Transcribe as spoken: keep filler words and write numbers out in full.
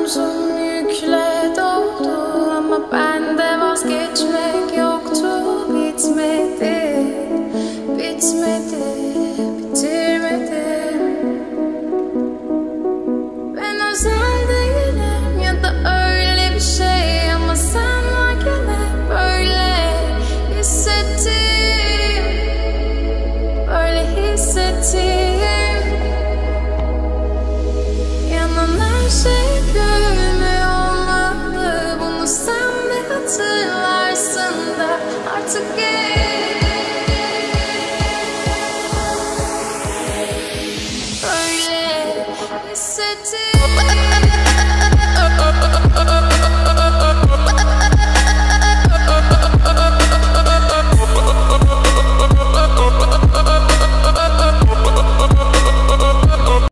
omzum yükle doldu ama bende vazgeçmek yoktu. Bitmedi, bitmedi, bitirmedim. Ben özel değilim ya da öyle bir şey ama sen varken hep böyle hissettim, böyle hissettim. Yanan her şey gülmüyor olmalı, bunu sen de hatırlarsın da artık geç. Böyle hissettim.